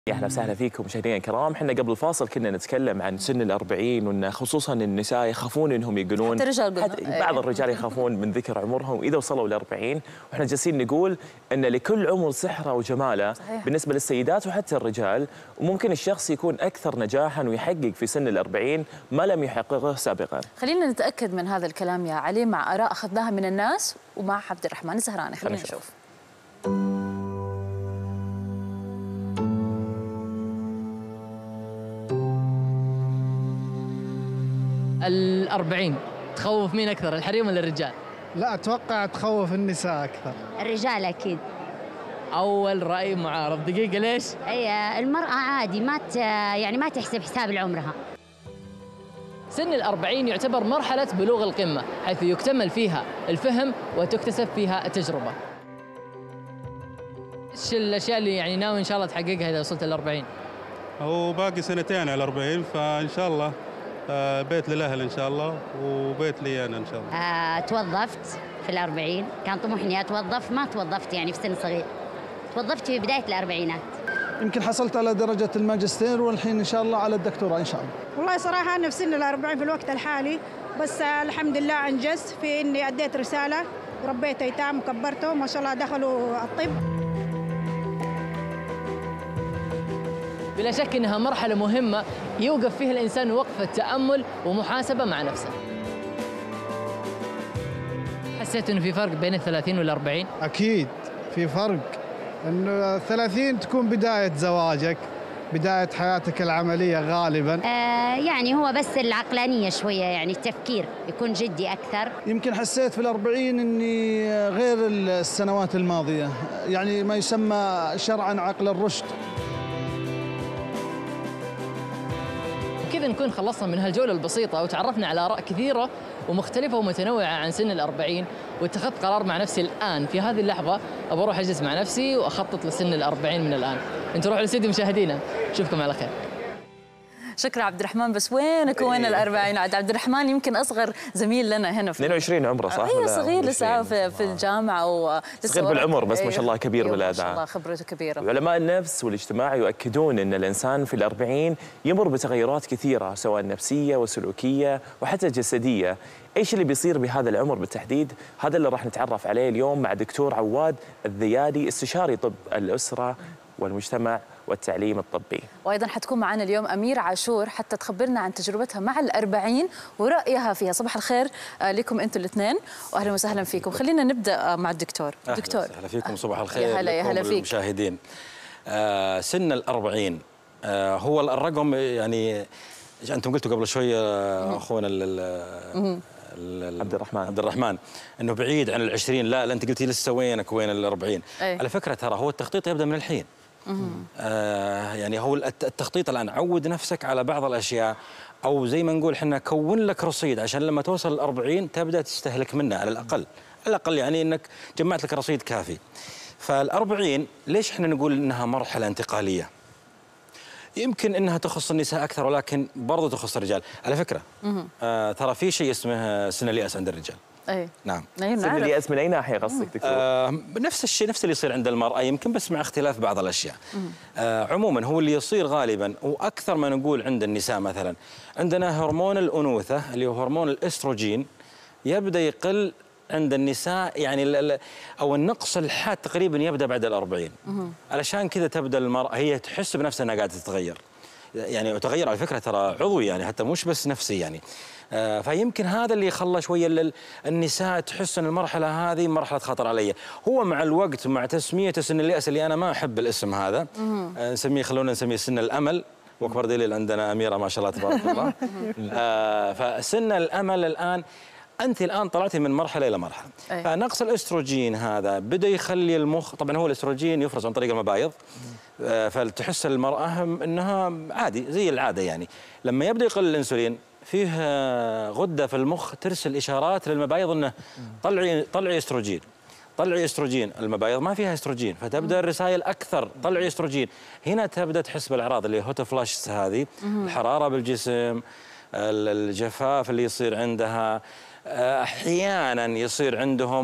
يا اهلا وسهلا فيكم مشاهدينا الكرام. احنا قبل الفاصل كنا نتكلم عن سن ال40 وان خصوصا النساء يخافون انهم يقولون، حتى الرجال بعض الرجال يخافون من ذكر عمرهم اذا وصلوا ل40. واحنا جالسين نقول ان لكل عمر سحره وجماله. صحيح. بالنسبه للسيدات وحتى الرجال، وممكن الشخص يكون اكثر نجاحا ويحقق في سن ال40 ما لم يحققه سابقا. خلينا نتاكد من هذا الكلام يا علي مع اراء اخذناها من الناس ومع عبد الرحمن الزهراني. خلينا نشوف. 40 تخوف مين أكثر، الحريم ولا الرجال؟ لا أتوقع تخوف النساء أكثر. الرجال أكيد. أول رأي معارض. دقيقة ليش؟ أي المرأة عادي ما تحسب حساب لعمرها. سن ال40 يعتبر مرحلة بلوغ القمة، حيث يكتمل فيها الفهم وتكتسب فيها التجربة. إيش الأشياء اللي ناوي إن شاء الله تحققها إذا وصلت ال40؟ هو باقي سنتين على 40، فإن شاء الله بيت للأهل إن شاء الله وبيت لي أنا إن شاء الله. توظفت في ال40، كان طموحي إني أتوظف، ما توظفت في سن صغير، توظفت في بداية الأربعينات. يمكن حصلت على درجة الماجستير والحين إن شاء الله على الدكتوراه إن شاء الله. والله صراحة أنا في سن ال40 في الوقت الحالي، بس الحمد لله أنجزت في إني أديت رسالة وربيت أيتام وكبرتهم ما شاء الله دخلوا الطب. بلا شك إنها مرحلة مهمة يوقف فيها الإنسان وقفة تأمل ومحاسبة مع نفسه. حسيت إنه في فرق بين ال30 وال40؟ أكيد في فرق، إنه 30 تكون بداية زواجك، بداية حياتك العملية غالباً. هو بس العقلانية شوية، التفكير يكون جدي أكثر. يمكن حسيت في ال40 إني غير السنوات الماضية، ما يسمى شرعاً عقل الرشد. كذا نكون خلصنا من هالجولة البسيطة وتعرفنا على آراء كثيرة ومختلفة ومتنوعة عن سن ال40، واتخذت قرار مع نفسي الآن في هذه اللحظة أبى أروح أجلس مع نفسي وأخطط لسن ال40 من الآن. أنتوا روحوا للاستديو مشاهدينا، نشوفكم على خير. شكرا عبد الرحمن. بس وينك وين ال40 عاد؟ عبد الرحمن يمكن اصغر زميل لنا هنا في 22 عمره صح؟ اي صغير لسه في الجامعه صغير بالعمر بس ما شاء الله كبير بالاداء. ما شاء الله خبرته كبيره. علماء النفس والاجتماع يؤكدون ان الانسان في ال40 يمر بتغيرات كثيره سواء نفسيه وسلوكيه وحتى جسديه. ايش اللي بيصير بهذا العمر بالتحديد؟ هذا اللي راح نتعرف عليه اليوم مع دكتور عواد الذيادي، استشاري طب الاسره والمجتمع والتعليم الطبي. وايضا حتكون معنا اليوم اميره عاشور حتى تخبرنا عن تجربتها مع ال40 ورأيها فيها. صباح الخير لكم انتم الاثنين واهلا وسهلا فيكم. خلينا نبدا مع الدكتور. دكتور اهلا فيكم، صباح الخير. يا هلا فيك. المشاهدين. سن ال40 هو الرقم، انتم قلتوا قبل شويه اخونا عبد الرحمن انه بعيد عن ال20. لا انت قلتي لسه وينك وين ال40. على فكره ترى هو التخطيط يبدا من الحين. هو التخطيط الآن، عود نفسك على بعض الأشياء، أو زي ما نقول حنا كون لك رصيد عشان لما توصل ال40 تبدأ تستهلك منه على الأقل أنك جمعت لك رصيد كافي. فال40 ليش حنا نقول إنها مرحلة انتقالية؟ يمكن إنها تخص النساء أكثر ولكن برضو تخص الرجال. على فكرة ترى في شيء اسمه سن اليأس عند الرجال. اي نعم. سن اليأس من اي ناحيه قصدك دكتور؟ نفس الشيء، نفس اللي يصير عند المرأة يمكن، بس مع اختلاف بعض الاشياء. عموما هو اللي يصير غالبا واكثر ما نقول عند النساء. مثلا عندنا هرمون الانوثه اللي هو هرمون الاستروجين يبدا يقل عند النساء، او النقص الحاد تقريبا يبدا بعد ال40. علشان كذا تبدا المرأة هي تحس بنفسها انها قاعده تتغير، وتغير على فكره ترى عضوي، حتى مش بس نفسي فيمكن هذا اللي خلى شويه النساء تحس ان المرحله هذه مرحله خطر علي. هو مع الوقت مع تسميته سن اليأس، اللي انا ما احب الاسم هذا، خلونا نسميه سن الامل، واكبر دليل عندنا اميره ما شاء الله تبارك الله. فسن الامل الان انت الان طلعتي من مرحله الى مرحله. فنقص الاستروجين هذا بدا يخلي المخ، طبعا هو الاستروجين يفرز عن طريق المبايض، فتحس المراه انها عادي زي العاده. لما يبدا يقل الانسولين فيه غده في المخ ترسل اشارات للمبايض انه طلعي استروجين، طلعي استروجين. المبايض ما فيها استروجين، فتبدا الرسائل اكثر، طلعي استروجين. هنا تبدا تحس بالاعراض اللي هوت فلاش هذه، الحراره بالجسم، الجفاف اللي يصير عندها، احيانا يصير عندهم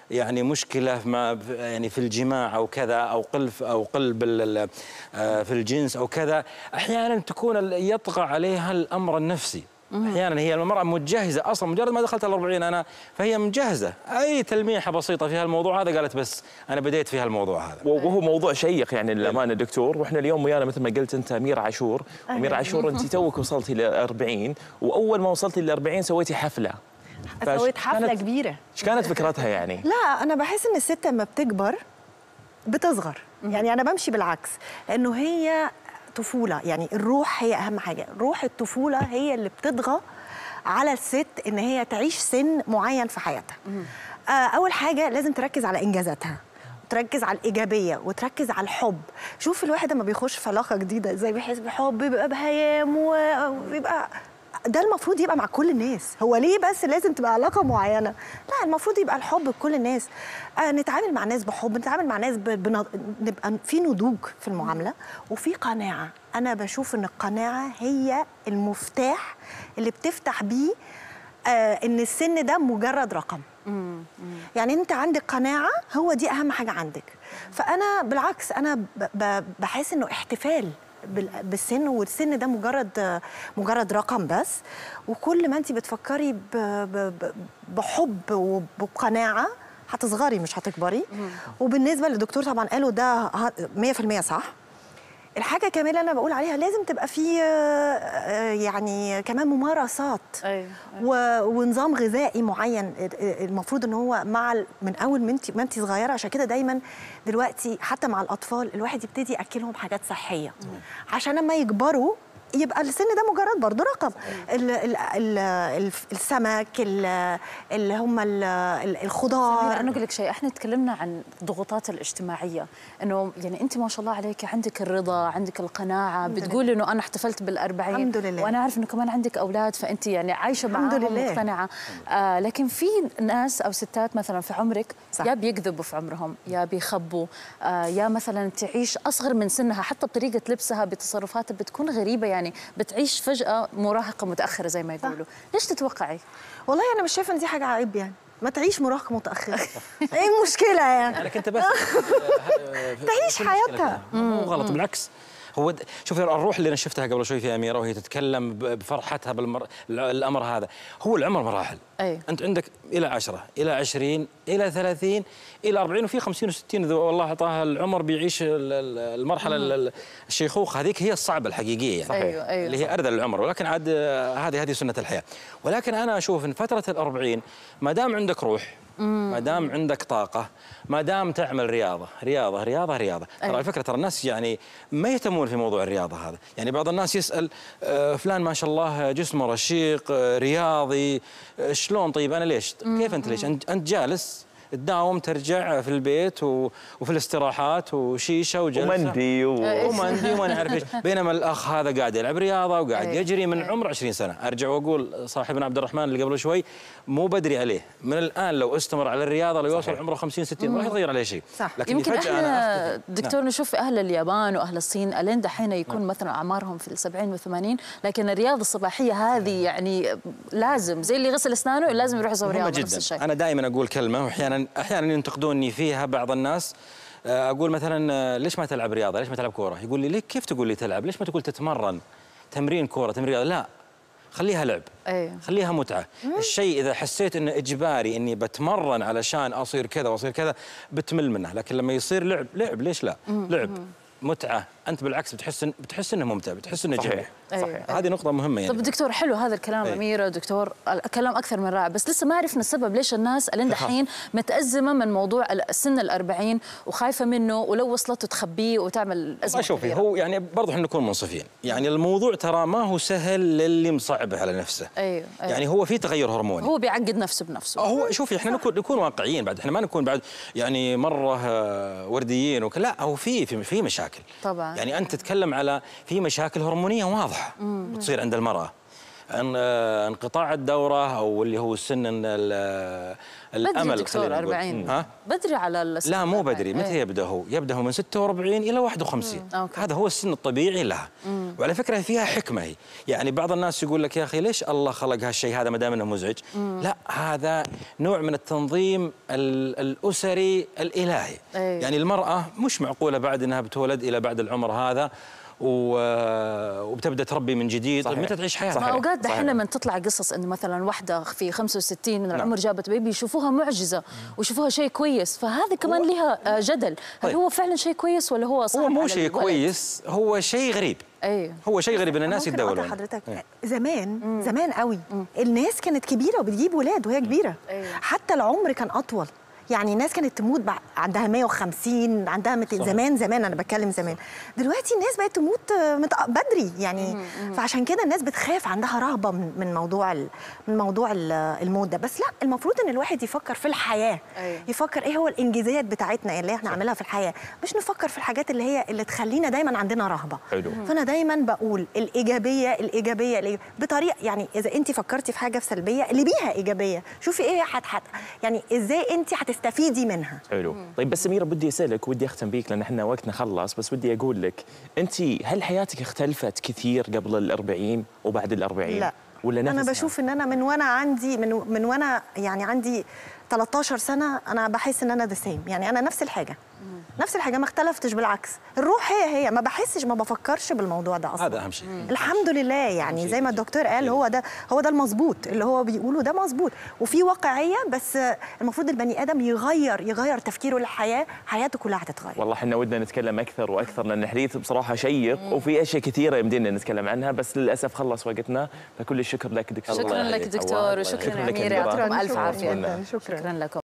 يعني مشكله مع يعني في الجماع او كذا، او قلب في الجنس او كذا، احيانا تكون يطغى عليها الامر النفسي. احيانا هي المراه متجهزه اصلا، مجرد ما دخلت ال40 انا فهي مجهزه، اي تلميحه بسيطه في هالموضوع هذا قالت بس انا بديت في هالموضوع هذا. وهو موضوع شيق يعني للامانه دكتور، واحنا اليوم ويانا مثل ما قلت انت أميرة عاشور، وأميرة عاشور انت توك وصلتي ل40، واول ما وصلتي ل40 سويتي حفله. سويت حفله كبيره. ايش كانت فكرتها يعني؟ لا انا بحس ان الست لما بتكبر بتصغر، يعني انا بمشي بالعكس، لانه هي طفوله، يعني الروح هي اهم حاجه، روح الطفوله هي اللي بتطغى على الست ان هي تعيش سن معين في حياتها. اول حاجه لازم تركز على انجازاتها، تركز على الايجابيه، وتركز على الحب. شوف الواحد لما بيخش في علاقه جديده ازاي بيحس بحب، بيبقى بهيام وبيبقى ده المفروض يبقى مع كل الناس. هو ليه بس لازم تبقى علاقه معينه؟ لا، المفروض يبقى الحب بكل الناس. نتعامل مع ناس بحب، نتعامل مع ناس نبقى في نضوج في المعامله وفي قناعه. انا بشوف ان القناعه هي المفتاح اللي بتفتح بيه ان السن ده مجرد رقم. يعني انت عندك قناعه، هو دي اهم حاجه عندك. فانا بالعكس انا بحس انه احتفال بالسن، والسن ده مجرد رقم بس. وكل ما انت بتفكري بحب وبقناعه هتصغري مش هتكبري. وبالنسبه للدكتور طبعا قالوا ده 100% صح. الحاجه كمان اللي انا بقول عليها لازم تبقى في يعني كمان ممارسات. أيوة. ونظام غذائي معين المفروض ان هو من اول ما انت صغيره. عشان كده دايما دلوقتي حتى مع الاطفال الواحد يبتدي ياكلهم حاجات صحيه عشان لما يكبروا يبقى السن ده مجرد برضه رقم. السمك، اللي هم الخضار. انا اقول لك شيء، احنا تكلمنا عن الضغوطات الاجتماعيه، انه يعني انت ما شاء الله عليك عندك الرضا، عندك القناعه، بتقولي انه انا احتفلت بال40 الحمد لله، وانا عارف انه كمان عندك اولاد، فانت يعني عايشه معاهم مقتنعه. لكن في ناس او ستات مثلا في عمرك صح. يا بيكذبوا في عمرهم، يا بيخبوا، يا مثلا تعيش اصغر من سنها، حتى بطريقه لبسها بتصرفاتها بتكون غريبه، يعني بتعيش فجأة مراهقة متأخرة زي ما يقولوا. ليش تتوقعي؟ والله أنا مش شايفة إن دي حاجة عيب، يعني ما تعيش مراهقة متأخرة. إيه المشكلة يعني؟ أنا كنت بس تعيش حياتها. مو غلط، بالعكس. هو شوفي الروح اللي انا شفتها قبل شوي في أميرة وهي تتكلم بفرحتها بالامر هذا، هو العمر مراحل. أي. انت عندك الى 10 الى 20 الى 30 الى 40 وفي 50 و60 اذا والله اعطاها العمر بيعيش المرحله الشيخوخه، هذيك هي الصعبه الحقيقيه يعني. أيوة. اللي هي اردى العمر، ولكن عاد هذه سنه الحياه. ولكن انا اشوف ان فتره ال40 ما دام عندك روح، ما دام عندك طاقة، ما دام تعمل رياضة رياضة رياضة رياضة. ترى على فكرة ترى الناس يعني ما يهتمون في موضوع الرياضة هذا، يعني بعض الناس يسأل فلان ما شاء الله جسمه رشيق رياضي، شلون؟ طيب أنا ليش؟ كيف أنت ليش؟ أنت جالس تداوم ترجع في البيت وفي الاستراحات وشيشه وجلسه ومندي وما نعرف ايش، بينما الاخ هذا قاعد يلعب رياضه وقاعد يجري من عمر 20 سنه. ارجع واقول صاحبنا عبد الرحمن اللي قبل شوي مو بدري عليه، من الان لو استمر على الرياضه لو يوصل عمره 50 60 ما راح يتغير عليه شيء. لكن يمكن احنا دكتور نشوف في اهل اليابان واهل الصين الين دحين يكون مثلا اعمارهم في ال70 و80، لكن الرياضه الصباحيه هذه يعني لازم زي اللي غسل اسنانه لازم يروح يسوي رياضه نفس الشيء. انا دائما اقول كلمه واحيانا ينتقدوني فيها بعض الناس، اقول مثلا ليش ما تلعب رياضه؟ ليش ما تلعب كوره؟ يقول لي ليه كيف تقول لي تلعب؟ ليش ما تقول تتمرن؟ تمرين كوره، تمرين رياضه. لا، خليها لعب. خليها متعه. الشيء اذا حسيت انه اجباري اني بتمرن علشان اصير كذا واصير كذا بتمل منه، لكن لما يصير لعب ليش لا؟ لعب متعه، انت بالعكس بتحس انه ممتع، بتحس انه جميل. صحيح. هذه نقطه مهمه يعني. طب دكتور حلو هذا الكلام. أميرة دكتور كلام اكثر من رائع، بس لسه ما عرفنا السبب ليش الناس الين دحين متازمه من موضوع السن ال40 وخايفه منه، ولو وصلته تخبيه وتعمل ازمه. شوفي هو يعني برضه احنا نكون منصفين، يعني الموضوع ترى ما هو سهل للي مصعبه على نفسه. أيوه. يعني هو في تغير هرموني، هو بيعقد نفسه بنفسه. هو شوفي احنا نكون واقعيين بعد، احنا ما نكون بعد يعني مره ورديين لا، هو في مشاكل طبعا. يعني انت تتكلم على في مشاكل هرمونيه واضحه بتصير عند المراه، انقطاع الدوره او اللي هو السن الامل. بدري دكتور 40 بدري على السن. لا مو بدري. متى يبدا هو؟ يبدا هو من 46 الى 51. هذا هو السن الطبيعي لها. وعلى فكره فيها حكمه هي، يعني بعض الناس يقول لك يا اخي ليش الله خلق هالشيء هذا ما دام انه مزعج؟ لا، هذا نوع من التنظيم الاسري الالهي. يعني المراه مش معقوله بعد انها بتولد الى بعد العمر هذا وبتبدا تربي من جديد. متى تعيش حياتها؟ اوقات دحين لما تطلع قصص انه مثلا واحده في 65 من العمر جابت بيبي يشوفوها معجزه ويشوفوها شيء كويس، فهذه كمان لها جدل. هل هو فعلا شيء كويس ولا هو صعب؟ هو مو شيء كويس، هو شيء غريب. هو شيء غريب ان الناس يتداولون. حضرتك زمان قوي الناس كانت كبيره وبتجيب ولاد وهي كبيره. حتى العمر كان اطول، يعني الناس كانت تموت عندها 150 عندها 200. زمان انا بتكلم زمان. دلوقتي الناس بقت تموت بدري يعني. فعشان كده الناس بتخاف، عندها رهبه من موضوع الموت ده. بس لا، المفروض ان الواحد يفكر في الحياه. يفكر ايه هو الانجازات بتاعتنا اللي احنا نعملها في الحياه، مش نفكر في الحاجات اللي تخلينا دايما عندنا رهبه. فانا دايما بقول الايجابيه بطريقه، يعني اذا انت فكرتي في حاجه سلبيه اللي بيها ايجابيه، شوفي ايه يعني ازاي انت تستفيدي منها. حلو. طيب بس سميرة، بدي اسالك، ودي اختم بيك لان احنا وقتنا خلص، بس ودي اقول لك انت هل حياتك اختلفت كثير قبل ال40 وبعد ال40؟ لا، ولا انا بشوف ان انا من وانا يعني عندي 13 سنه انا بحس ان انا يعني انا نفس الحاجه ما اختلفتش، بالعكس الروح هي ما بحسش، ما بفكرش بالموضوع ده اصلا. هذا اهم شيء. الحمد لله، يعني زي ما الدكتور قال هو ده المظبوط اللي هو بيقوله، ده مظبوط وفي واقعيه. بس المفروض البني ادم يغير تفكيره للحياه، حياته كلها هتتغير. والله احنا ودنا نتكلم اكثر واكثر لان الحديث بصراحه شيق وفي اشياء كثيره يمدينا نتكلم عنها، بس للاسف خلص وقتنا. فكل الشكر لك دكتور. شكرا لك دكتور، وشكرا اميره، يعطيكم الف عافيه. شكرا لكم.